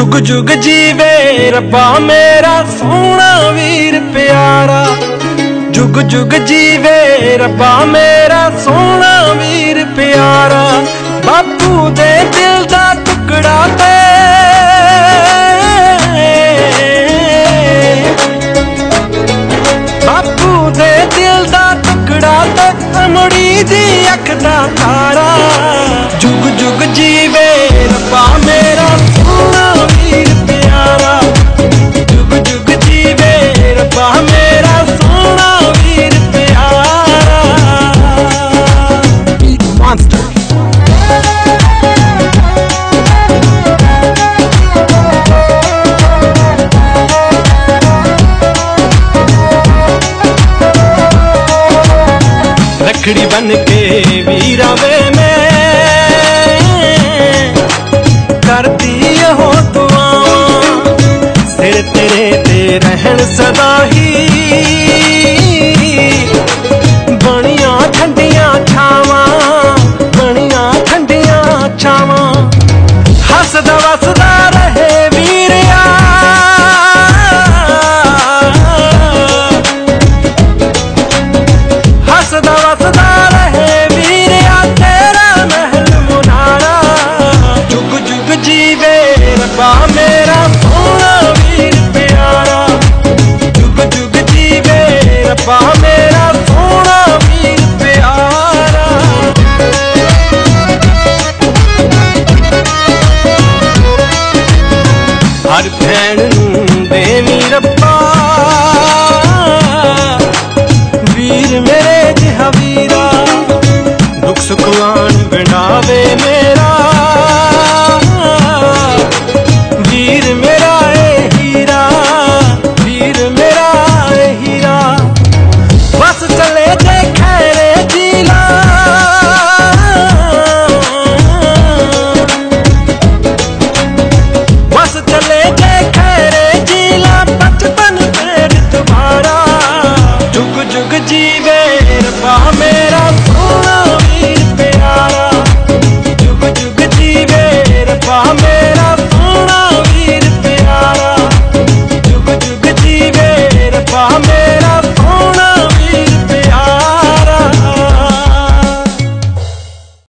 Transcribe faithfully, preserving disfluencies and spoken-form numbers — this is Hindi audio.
जुग जुग जीवे रब्बा मेरा सोना वीर प्यारा। जुग जुग जीवे रब्बा मेरा सोना वीर प्यारा। बापू दे दिल दा टुकड़ा ते बापू दे दिल दा टुकड़ा ते अमड़ी दी अख दा तारा। जुग जुग जीवे रब्बा मेरा सोना वीर प्यारा। जुग जुग जीवे रब्बा मेरा सोना वीर प्यारा। Monster रखड़ी बन के वीरा वे में करती हो दुआवां। सिर तेरे ते रहन सदा ही बनिया ठंडिया छावां। बनिया ठंडिया छावां हसदा वसदा रहे वीरिया। हसदा वसदा रहे वीरिया तेरा महल मुनारा। जुग जुग जीवे रब्बा मेरा सोना वीर प्यारा। जुग जुग जीवे रब्बा मेरा सोना वीर प्यारा। हर भैन नूं देवी रब्बा वीर मेरे जिहा वीरा। दुख सुख आन बनावे में